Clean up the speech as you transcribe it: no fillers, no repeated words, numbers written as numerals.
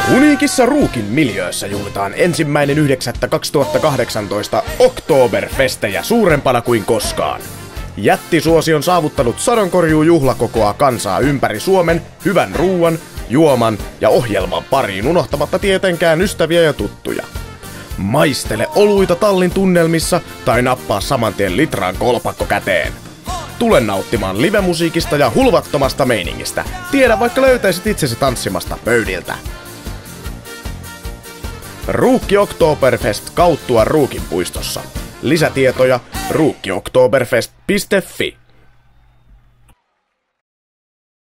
Uniikissa Ruukin miljöössä juhlitaan 1.9.2018 Oktoberfestejä suurempana kuin koskaan. Jättisuosion saavuttanut sadonkorjuu juhla kokoaa kansaa ympäri Suomen hyvän ruuan, juoman ja ohjelman pariin unohtamatta tietenkään ystäviä ja tuttuja. Maistele oluita tallin tunnelmissa tai nappaa samantien litraan kolpakko käteen. Tule nauttimaan livemusiikista ja hulvattomasta meiningistä. Tiedä vaikka löytäisit itsesi tanssimasta pöydiltä. Ruukki Oktoberfest Kauttua Ruukin puistossa. Lisätietoja ruukkioktoberfest.fi.